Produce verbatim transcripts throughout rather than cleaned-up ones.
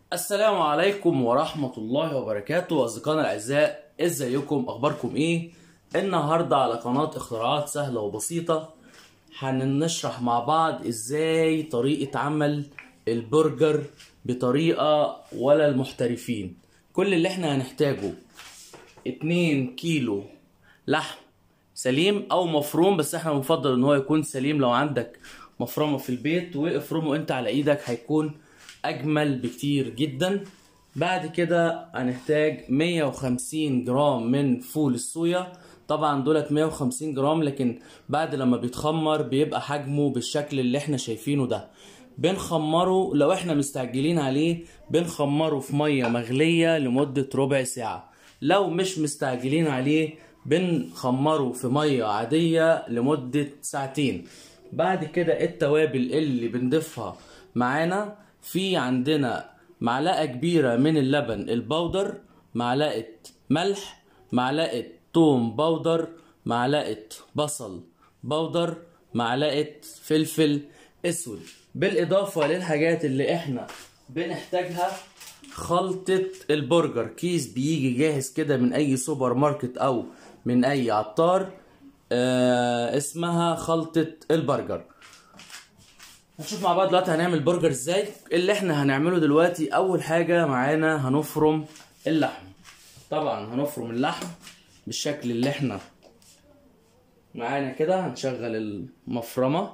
السلام عليكم ورحمة الله وبركاته. أصدقائنا الأعزاء، إزيكم؟ أخباركم إيه؟ النهاردة على قناة اختراعات سهلة وبسيطة هنشرح مع بعض إزاي طريقة عمل البرجر بطريقة ولا المحترفين. كل اللي احنا هنحتاجه اتنين كيلو لحم سليم أو مفروم، بس احنا بنفضل إن هو يكون سليم. لو عندك مفرمة في البيت وافرمه انت على ايدك هيكون اجمل بكتير جدا. بعد كده هنحتاج مية وخمسين جرام من فول الصويا. طبعا دولت مية وخمسين جرام، لكن بعد لما بيتخمر بيبقى حجمه بالشكل اللي احنا شايفينه ده. بنخمره لو احنا مستعجلين عليه بنخمره في مية مغلية لمدة ربع ساعة. لو مش مستعجلين عليه بنخمره في مية عادية لمدة ساعتين. بعد كده التوابل اللي بنضيفها معانا، في عندنا معلقة كبيرة من اللبن البودر، معلقة ملح، معلقة توم بودر، معلقة بصل بودر، معلقة فلفل اسود. بالاضافة للحاجات اللي احنا بنحتاجها خلطة البرجر، كيس بيجي جاهز كده من اي سوبر ماركت او من اي عطار، آه اسمها خلطة البرجر. هنشوف مع بعض دلوقتي هنعمل برجر ازاي. اللي احنا هنعمله دلوقتي اول حاجة معانا هنفرم اللحم. طبعا هنفرم اللحم بالشكل اللي احنا معانا كده. هنشغل المفرمة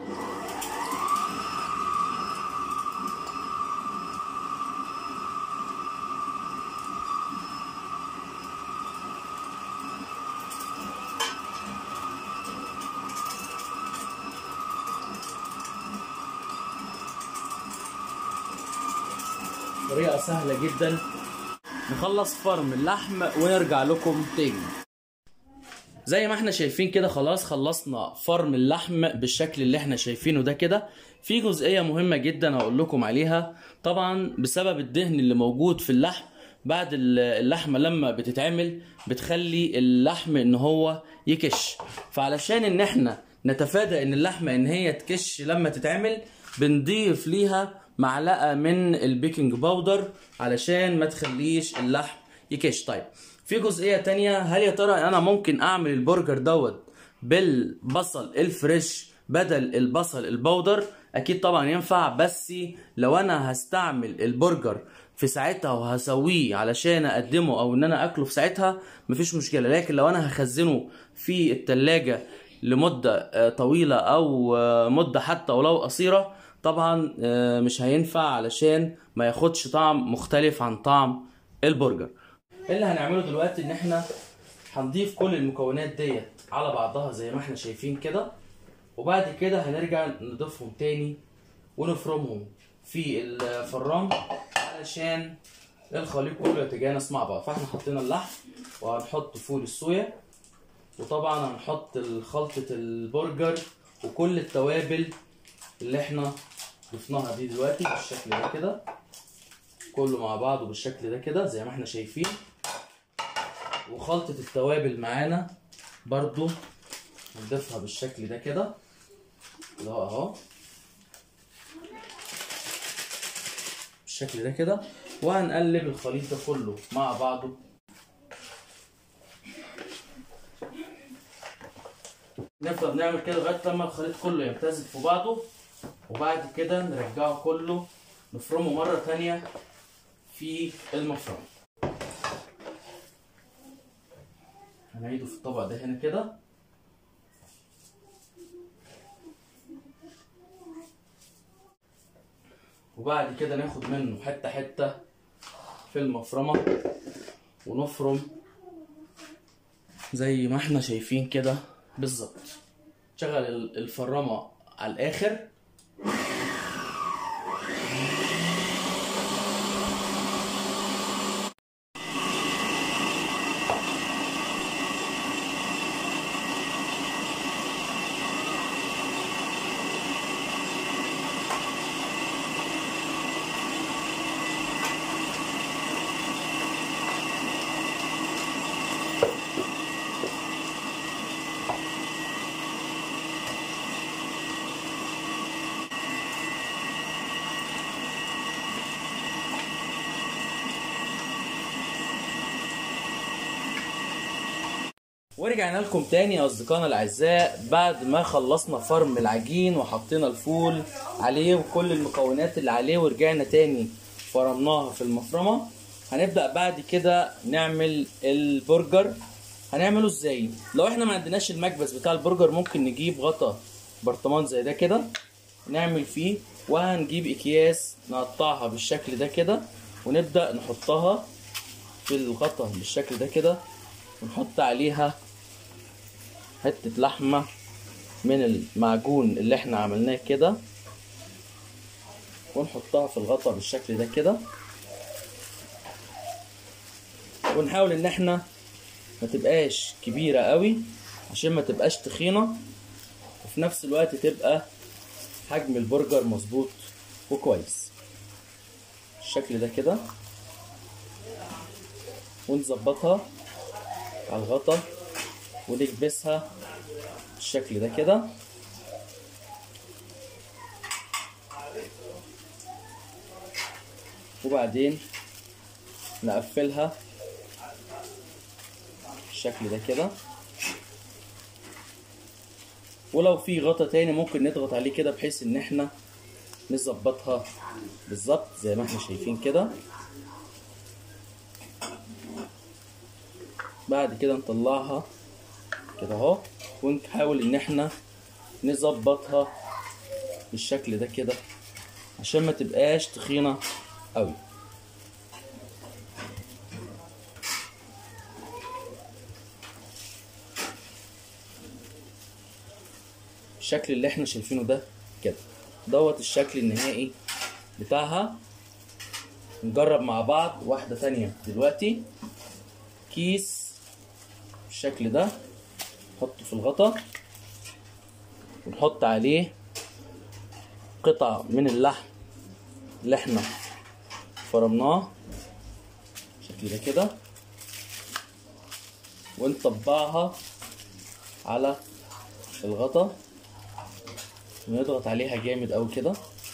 طريقة سهلة جدا. نخلص فرم اللحم ونرجع لكم تاني. زي ما احنا شايفين كده خلاص خلصنا فرم اللحم بالشكل اللي احنا شايفينه ده كده. في جزئية مهمة جدا هقول لكم عليها. طبعا بسبب الدهن اللي موجود في اللحم، بعد اللحمة لما بتتعمل بتخلي اللحم ان هو يكش. فعلشان ان احنا نتفادى ان اللحمة ان هي تكش لما تتعمل، بنضيف ليها معلقة من البيكنج باودر علشان ما تخليش اللحم يكش. طيب في جزئية تانية، هل يا ترى انا ممكن اعمل البرجر دوت بالبصل الفريش بدل البصل البودر؟ اكيد طبعا ينفع، بس لو انا هستعمل البرجر في ساعتها وهسويه علشان اقدمه او ان انا اكله في ساعتها مفيش مشكلة. لكن لو انا هخزنه في التلاجة لمدة طويلة او مدة حتى ولو قصيرة، طبعا مش هينفع علشان ما ياخدش طعم مختلف عن طعم البرجر. اللي هنعمله دلوقتي ان احنا هنضيف كل المكونات ديت على بعضها زي ما احنا شايفين كده، وبعد كده هنرجع نضيفهم تاني ونفرمهم في الفران علشان الخليط كله يتجانس مع بعض. فاحنا حطينا اللحم وهنحط فول الصويا، وطبعا هنحط خلطة البرجر وكل التوابل اللي احنا ضفناها دي دلوقتي بالشكل ده كده، كله مع بعضه بالشكل ده كده زي ما احنا شايفين. وخلطة التوابل معانا برضو هنضيفها بالشكل ده كده اهو اهو بالشكل ده كده، وهنقلب الخليط ده كله مع بعضه. نفضل نعمل كده لغايه لما الخليط كله يمتزج في بعضه، وبعد كده نرجعه كله نفرمه مره تانية في المفرمه. هنعيده في الطبق ده هنا كده، وبعد كده ناخد منه حته حته في المفرمه ونفرم زي ما احنا شايفين كده بالظبط. شغل الفرامه على الاخر ورجعنا لكم تاني يا اصدقائنا الاعزاء بعد ما خلصنا فرم العجين وحطينا الفول عليه وكل المكونات اللي عليه، ورجعنا تاني فرمناها في المفرمه. هنبدا بعد كده نعمل البرجر. هنعمله ازاي؟ لو احنا ما عندناش المكبس بتاع البرجر ممكن نجيب غطا برطمان زي ده كده نعمل فيه، وهنجيب اكياس نقطعها بالشكل ده كده ونبدا نحطها في الغطا بالشكل ده كده، ونحط عليها حتة لحمة من المعجون اللي احنا عملناه كده ونحطها في الغطا بالشكل ده كده، ونحاول ان احنا ما تبقاش كبيرة قوي عشان ما تبقاش تخينة، وفي نفس الوقت تبقى حجم البرجر مظبوط وكويس بالشكل ده كده، ونظبطها على الغطا ونكبسها بالشكل ده كده. وبعدين نقفلها بالشكل ده كده، ولو في غطا تاني ممكن نضغط عليه كده بحيث ان احنا نظبطها بالظبط زي ما احنا شايفين كده. بعد كده نطلعها كده اهو، ونحاول ان احنا نظبطها بالشكل ده كده عشان ما تبقاش تخينة قوي. الشكل اللي احنا شايفينه ده كده دوت الشكل النهائي بتاعها. نجرب مع بعض واحدة تانية دلوقتي. كيس بالشكل ده نحطه في الغطا ونحط عليه قطع من اللحم اللي احنا فرمناه بالشكل ده كده، ونطبقها على الغطا ونضغط عليها جامد اوي كده.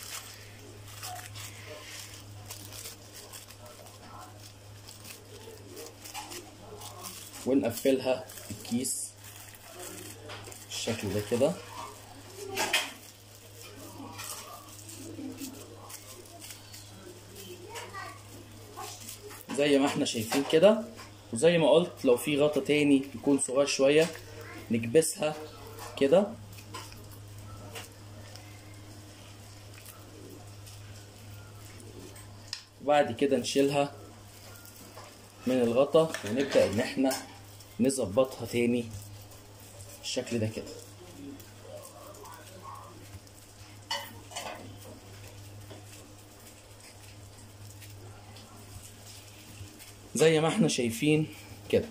ونقفلها بالكيس بالشكل ده كده. زي ما احنا شايفين كده، وزي ما قلت لو في غطا تاني يكون صغير شوية نكبسها كده. وبعد كده نشيلها من الغطا ونبدأ ان احنا نظبطها تاني بالشكل ده كده. زي ما احنا شايفين كده.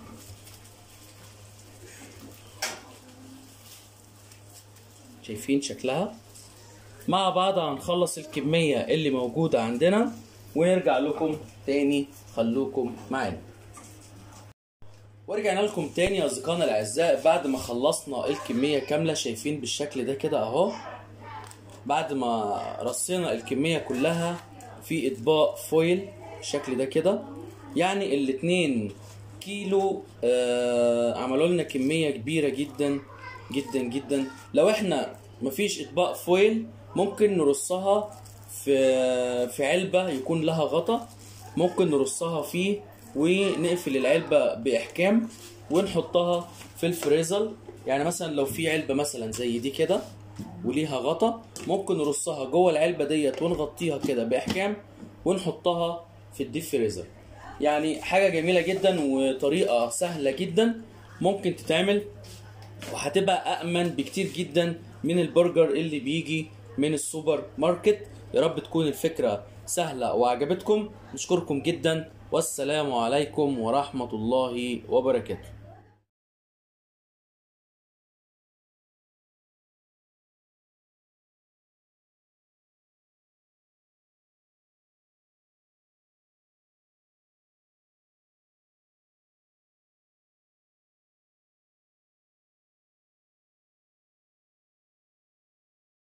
شايفين شكلها؟ مع بعض هنخلص الكمية اللي موجودة عندنا ونرجع لكم تاني، خلوكم معانا. ورجعنا لكم تاني يا اصدقائنا الاعزاء بعد ما خلصنا الكمية كاملة. شايفين بالشكل ده كده اهو، بعد ما رصينا الكمية كلها في اطباق فويل بالشكل ده كده. يعني الاتنين كيلو آه عملوا لنا كمية كبيرة جدا جدا جدا. لو احنا مفيش اطباق فويل ممكن نرصها في في علبة يكون لها غطا، ممكن نرصها فيه ونقفل العلبة بإحكام ونحطها في الفريزر. يعني مثلا لو في علبة مثلا زي دي كده وليها غطا ممكن نرصها جوه العلبة ديت ونغطيها كده بإحكام ونحطها في الديب فريزر. يعني حاجة جميلة جدا وطريقة سهلة جدا ممكن تتعمل، وهتبقى أأمن بكتير جدا من البرجر اللي بيجي من السوبر ماركت. يا رب تكون الفكرة سهلة وعجبتكم. نشكركم جدا والسلام عليكم ورحمة الله وبركاته.